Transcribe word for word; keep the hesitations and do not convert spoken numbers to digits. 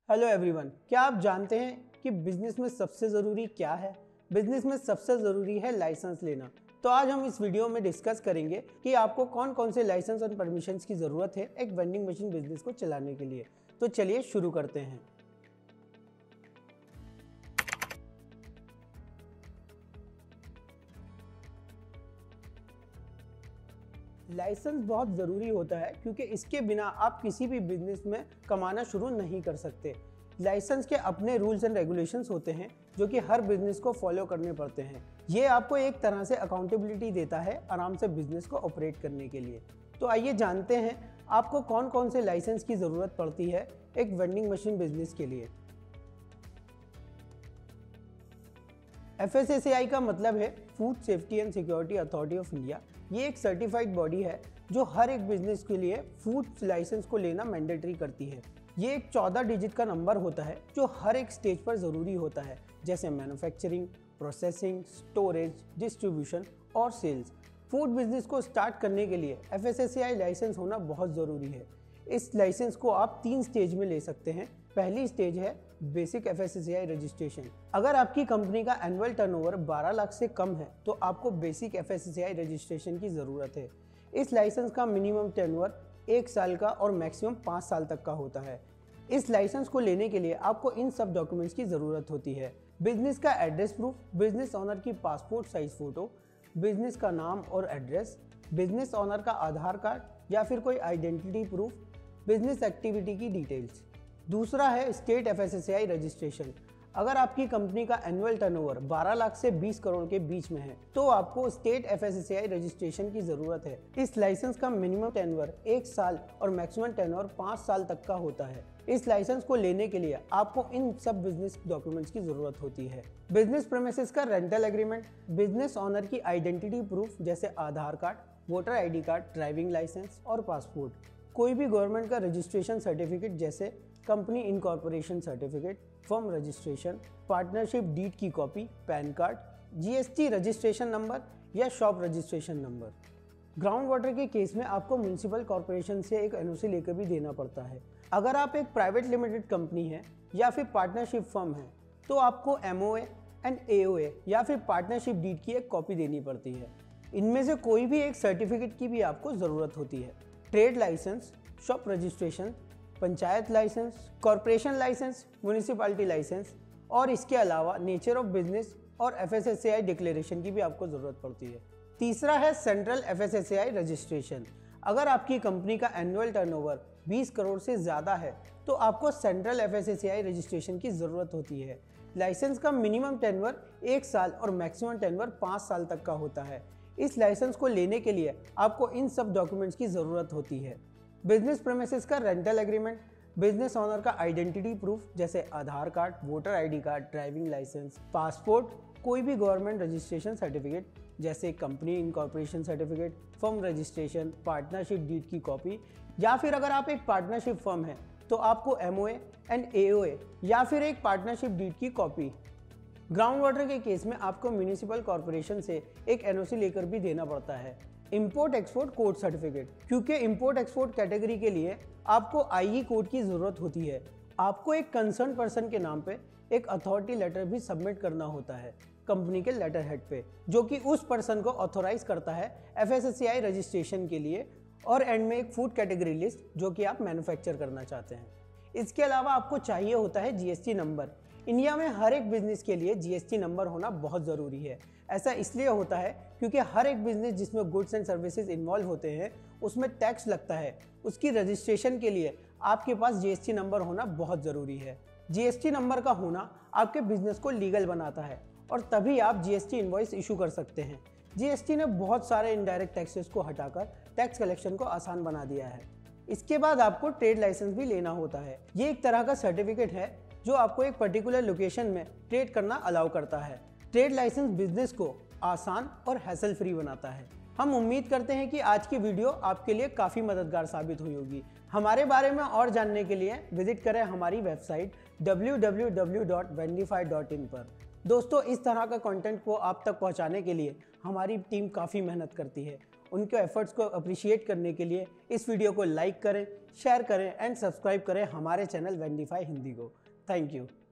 Hello everyone, क्या आप जानते हैं कि बिजनेस में सबसे ज़रूरी क्या है? बिजनेस में सबसे ज़रूरी है लाइसेंस लेना। तो आज हम इस वीडियो में डिस्कस करेंगे कि आपको कौन कौन से लाइसेंस और परमिशंस की ज़रूरत है एक वेंडिंग मशीन बिजनेस को चलाने के लिए। तो चलिए शुरू करते हैं। लाइसेंस बहुत ज़रूरी होता है क्योंकि इसके बिना आप किसी भी बिजनेस में कमाना शुरू नहीं कर सकते। लाइसेंस के अपने रूल्स एंड रेगुलेशंस होते हैं जो कि हर बिजनेस को फॉलो करने पड़ते हैं। ये आपको एक तरह से अकाउंटेबिलिटी देता है आराम से बिजनेस को ऑपरेट करने के लिए। तो आइए जानते हैं आपको कौन कौन से लाइसेंस की ज़रूरत पड़ती है एक वेंडिंग मशीन बिजनेस के लिए। F S S A I का मतलब है food safety and security authority of India. ये एक सर्टिफाइड बॉडी है जो हर एक बिजनेस के लिए फूड लाइसेंस को लेना मैंडेटरी करती है। ये एक चौदह डिजिट का नंबर होता है जो हर एक स्टेज पर ज़रूरी होता है, जैसे मैन्युफैक्चरिंग, प्रोसेसिंग, स्टोरेज, डिस्ट्रीब्यूशन और सेल्स। फूड बिजनेस को स्टार्ट करने के लिए F S S A I licence होना बहुत ज़रूरी है। इस लाइसेंस को आप तीन स्टेज में ले सकते हैं। पहली स्टेज है basic F S S A I registration. अगर आपकी कंपनी का एनुअल टर्नओवर बारह लाख से कम है तो आपको basic F S S A I registration की ज़रूरत है। इस लाइसेंस का मिनिमम टर्नओवर एक साल का और मैक्सिमम पाँच साल तक का होता है। इस लाइसेंस को लेने के लिए आपको इन सब डॉक्यूमेंट्स की ज़रूरत होती है। बिजनेस का एड्रेस प्रूफ, बिजनेस ऑनर की पासपोर्ट साइज फ़ोटो, बिजनेस का नाम और एड्रेस, बिजनेस ऑनर का आधार कार्ड या फिर कोई आइडेंटिटी प्रूफ, बिजनेस एक्टिविटी की डिटेल्स। दूसरा है state F S S A I registration. अगर आपकी कंपनी का एनुअल टर्नओवर बारह लाख से बीस करोड़ के बीच में है तो आपको state F S S A I registration की ज़रूरत है। इस लाइसेंस का मिनिमम टेन्योर एक साल और मैक्सिमम टेन्योर पाँच साल तक का होता है। इस लाइसेंस को लेने के लिए आपको इन सब बिजनेस डॉक्यूमेंट्स की ज़रूरत होती है। बिजनेस प्रेमिसेस का रेंटल एग्रीमेंट, बिजनेस ऑनर की आइडेंटिटी प्रूफ जैसे Aadhaar card, voter I D card, driving licence और पासपोर्ट, कोई भी गवर्नमेंट का रजिस्ट्रेशन सर्टिफिकेट जैसे company incorporation certificate, firm registration, partnership deed की copy, PAN card, G S T registration number या shop registration number. Ground water के case में आपको म्यूनिसिपल कॉर्पोरेशन से एक एन ओ सी लेकर भी देना पड़ता है। अगर आप एक प्राइवेट लिमिटेड कंपनी है या फिर पार्टनरशिप फर्म है तो आपको एम ओ ए एंड ए ओ ए या फिर पार्टनरशिप डीड की एक कॉपी देनी पड़ती है। इनमें से कोई भी एक सर्टिफिकेट की भी आपको ज़रूरत होती है। Trade licence, shop registration, panchayat licence, corporation licence, municipality licence और इसके अलावा नेचर ऑफ बिजनेस और F S S A I declaration की भी आपको ज़रूरत पड़ती है। तीसरा है central F S S A I registration. अगर आपकी कंपनी का एनुअल टर्नओवर बीस करोड़ से ज़्यादा है तो आपको central F S S A I registration की ज़रूरत होती है। लाइसेंस का मिनिमम टेन्योर एक साल और मैक्सिमम टेन्योर पाँच साल तक का होता है। इस लाइसेंस को लेने के लिए आपको इन सब डॉक्यूमेंट्स की ज़रूरत होती है। बिजनेस प्रेमिसेस का रेंटल एग्रीमेंट, बिजनेस ऑनर का आइडेंटिटी प्रूफ जैसे Aadhaar card, voter I D card, driving licence, passport, कोई भी गवर्नमेंट रजिस्ट्रेशन सर्टिफिकेट जैसे company incorporation certificate, firm registration, partnership deed की कॉपी या फिर अगर आप एक पार्टनरशिप फर्म है तो आपको एम ओ ए एंड ए ओ ए या फिर एक पार्टनरशिप डीड की कॉपी। ग्राउंड वाटर के केस में आपको म्यूनिसिपल कॉर्पोरेशन से एक एन ओ सी लेकर भी देना पड़ता है। इंपोर्ट एक्सपोर्ट कोड सर्टिफिकेट, क्योंकि इंपोर्ट एक्सपोर्ट कैटेगरी के लिए आपको आई ई कोड की ज़रूरत होती है। आपको एक कंसर्न पर्सन के नाम पे एक अथॉरिटी लेटर भी सबमिट करना होता है कंपनी के लेटर हेड पे, जो कि उस पर्सन को ऑथोराइज करता है F S S A I registration के लिए, और एंड में एक फूड कैटेगरी लिस्ट जो कि आप मैन्युफैक्चर करना चाहते हैं। इसके अलावा आपको चाहिए होता है G S T number. India में हर एक बिजनेस के लिए जी एस टी नंबर होना बहुत ज़रूरी है। ऐसा इसलिए होता है क्योंकि हर एक बिजनेस जिसमें गुड्स एंड सर्विसेज इन्वॉल्व होते हैं उसमें टैक्स लगता है। उसकी रजिस्ट्रेशन के लिए आपके पास जी एस टी नंबर होना बहुत ज़रूरी है। जी एस टी नंबर का होना आपके बिजनेस को लीगल बनाता है और तभी आप G S T invoice issue कर सकते हैं। जी एस टी ने बहुत सारे इनडायरेक्ट टैक्सेस को हटाकर टैक्स कलेक्शन को आसान बना दिया है। इसके बाद आपको ट्रेड लाइसेंस भी लेना होता है। ये एक तरह का सर्टिफिकेट है जो आपको एक पर्टिकुलर लोकेशन में ट्रेड करना अलाउ करता है। ट्रेड लाइसेंस बिजनेस को आसान और हैसल फ्री बनाता है। हम उम्मीद करते हैं कि आज की वीडियो आपके लिए काफ़ी मददगार साबित हुई होगी। हमारे बारे में और जानने के लिए विजिट करें हमारी website W W W dot Vendify dot in पर। दोस्तों, इस तरह का कंटेंट को आप तक पहुंचाने के लिए हमारी टीम काफ़ी मेहनत करती है उनके एफर्ट्स को अप्रिशिएट करने के लिए इस वीडियो को लाइक करें, शेयर करें एंड सब्सक्राइब करें हमारे चैनल वेंडीफाई हिंदी को। Thank you.